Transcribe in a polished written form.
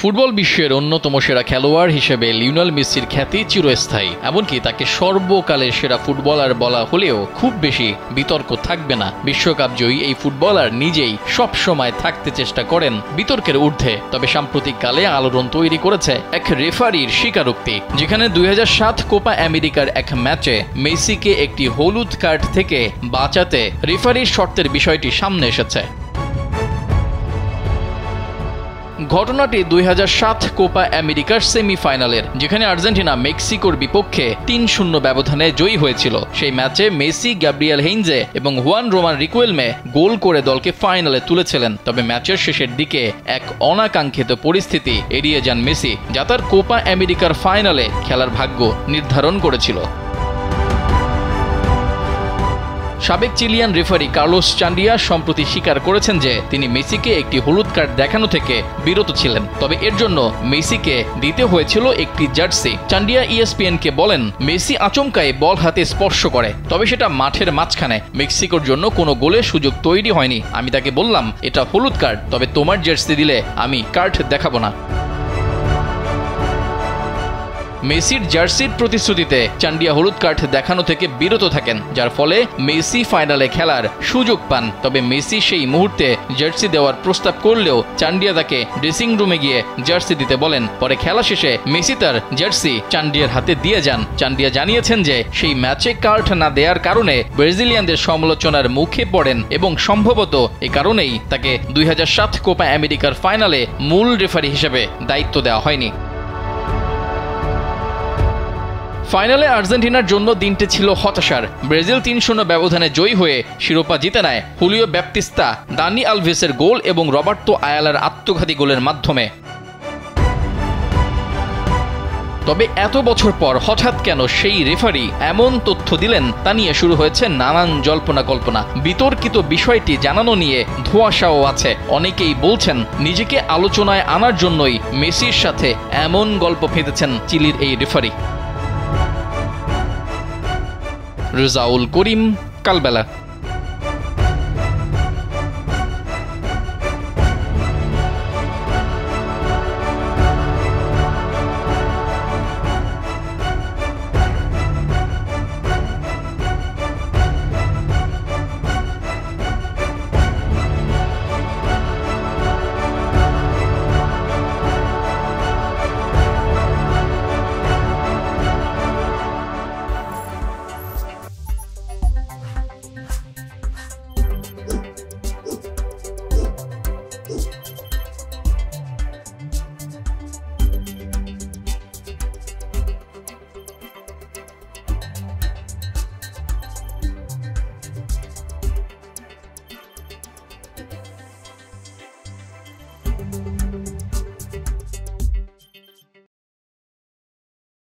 Football বিশ্বের অন্যতম সেরা খেলোয়াড় হিসেবে লিওনেল মেসির খ্যাতি চিরস্থায়ী। এমনকি তাকে সর্বকালের সেরা ফুটবলার বলা হলেও খুব বেশি বিতর্ক থাকবে না। বিশ্বকাপ জয়ী এই ফুটবলার নিজেই সব সময় থাকতে চেষ্টা করেন বিতর্কের ঊর্ধ্বে। তবে সাম্প্রতিককালে আলোড়ন তৈরি করেছে এক রেফারির স্বীকারোক্তি, যেখানে 2007 কোপা আমেরিকার এক ম্যাচে মেসিকে একটি হলুদ কার্ড থেকে বাঁচাতে রেফারির শর্তের বিষয়টি সামনে এসেছে। ঘটনাটি 2007 কোপা আমেরিকার সেমিফাইনালের, যেখানে আর্জেন্টিনা মেক্সিকোর বিপক্ষে 3-0 ব্যবধানে জয়ী হয়েছিল। সেই ম্যাচে মেসি, গ্যাব্রিয়েল হেইনজে এবং হুয়ান রোমান রিকুয়েলমে গোল করে দলকে ফাইনালে তুলেছিলেন। তবে ম্যাচের শেষের দিকে এক অনাকাঙ্ক্ষিত পরিস্থিতি এড়িয়ে যান মেসি, যা তার কোপা আমেরিকার ফাইনালে খেলার ভাগ্য নির্ধারণ করেছিল। সাবেক চিলিয়ান রেফারি কার্লোস চান্ডিয়া সম্প্রতি স্বীকার করেছেন যে তিনি মেসিকে একটি হলুদ কার্ড দেখানো থেকে বিরত ছিলেন, তবে এর জন্য মেসিকে দিতে হয়েছিল একটি জার্সি। চান্ডিয়া ESPN-কে বলেন, মেসি আচমকাই বল হাতে স্পর্শ করে, তবে সেটা মাঠের মাঝখানে। মেক্সিকোর জন্য কোনো গোলের সুযোগ তৈরি হয়নি। আমি তাকে বললাম, এটা হলুদ কার্ড, তবে তোমার জার্সি দিলে আমি কার্ড দেখাবো না। মেসির জার্সির প্রতিশ্রুতিতে চান্ডিয়া হলুদ কার্ড দেখানো থেকে বিরত থাকেন, যার ফলে মেসি ফাইনালে খেলার সুযোগ পান। তবে মেসি সেই মুহূর্তে জার্সি দেওয়ার প্রস্তাব করলেও চান্ডিয়া তাকে ড্রেসিং রুমে গিয়ে জার্সি দিতে বলেন। পরে খেলা শেষে মেসি তার জার্সি চান্ডিয়ার হাতে দিয়ে যান। চান্ডিয়া জানিয়েছেন যে সেই ম্যাচে কার্ড না দেওয়ার কারণে ব্রাজিলিয়ানদের সমালোচনার মুখে পড়েন এবং সম্ভবত এ কারণেই তাকে 2007 কোপা আমেরিকার ফাইনালে মূল রেফারি হিসেবে দায়িত্ব দেওয়া হয়নি। ফাইনালে আর্জেন্টিনার জন্য দিনটি ছিল হতাশার। ব্রাজিল 3-0 ব্যবধানে জয়ী হয়ে শিরোপা জিতে নেয় হুলিও ব্যাপ্তিস্তা, দানি আলভেসের গোল এবং রবার্তো আয়ালার আত্মঘাতী গোলের মাধ্যমে। তবে এত বছর পর হঠাৎ কেন সেই রেফারি এমন তথ্য দিলেন, তা নিয়ে শুরু হয়েছে নানান জল্পনা কল্পনা। বিতর্কিত বিষয়টি জানানো নিয়ে ধোঁয়াশাও আছে। অনেকেই বলছেন নিজেকে আলোচনায় আনার জন্যই মেসির সাথে এমন গল্প ফেঁদেছেন চিলির এই রেফারি। রেজাউল করিম, কালবেলা।